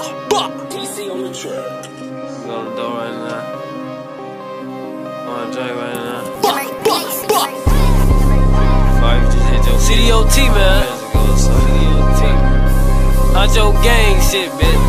DC on the track. Go to the door right now. Wanna drink right now. Sorry, you just hit your Cdot, man. Cdot. Honcho gang shit, bitch.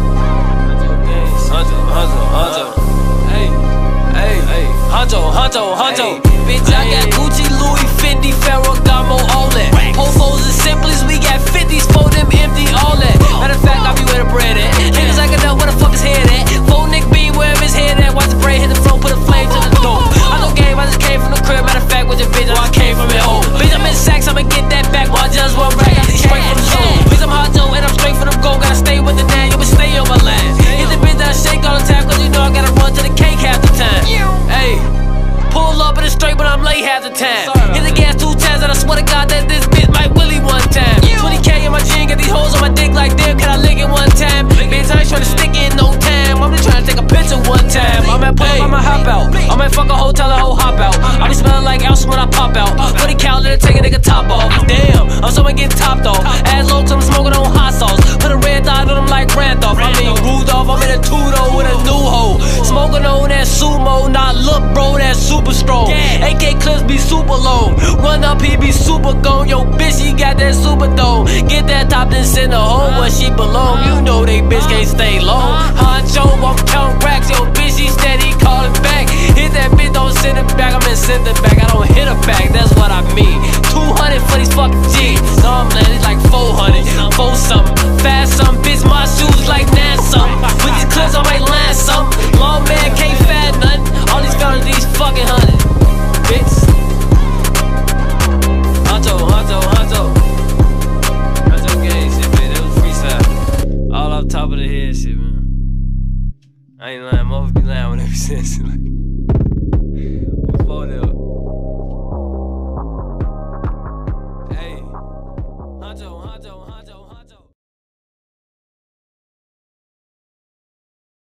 Honcho. Hey. Honcho. Bitch, I got Gucci, Louis, Fendi, Ferragamo, all that. Hofos and Simplies, we got 50s for them empty, all that. Matter of fact, I be where the bread at. Niggas like enough, where the fuck his head at? Full Nick B, wherever his head at. Watch the braid hit the floor, put a flame to the door. I know game, I just came from the crib. Matter of fact, with your bitch, I came from it home. Bitch, I'm in Saks, I'ma get that back. While I just one rag, I see straight from the zone. Bitch, I'm Honcho, and I'm straight from the goal. Gotta stay with the nine, you been stay on my last. Hit the bitch that I shake all the time, cause you know I gotta run to the cake half the time. Hey. Pull up in the straight, but I'm late half the time. Hit the gas 2 times, and I swear to God that this bitch might willy one time. 20K in my jean, got these hoes on my dick like damn, can I lick it one time? Bitch, I ain't tryna stick it in no time. I'm just tryna take a picture one time. I'm at pull up, I'ma hop out. I'm at fuck a hotel, a whole hop out. I be smelling like else when I pop out. 40 cal, let it take a nigga top off. Damn, I'm someone getting topped off. Ass low, I'm smoking on hot sauce. Put a red dot on them like Randolph. I mean Rudolph, I'm in a two-door with a new hoe. Smoking on that sumo, not look bro, that's super strong. AK clips be super long. Run up, he be super gone. Yo, bitch, he got that super dome. Get that top, then send her home where she belong. You know they bitch can't stay long. Honcho, I'm counting racks. Yo, bitch, he steady calling back. Hit that bitch, don't send it back. I'm in send it back. I don't hit her back, that's what I mean. 200 for these fucking G's. No, I'm it's like 400. 4 something. Fast something, bitch, my shoes like 9 something. With these clips, I might land something. Long man can't fat nothing. All these fellas, these fucking 100. Bitch. Honcho gang shit, bitch. That was freestyle. All off top of the head shit, man. I ain't lying. Motherfuckers be lying when they be saying shit like before them. Hey. Honcho.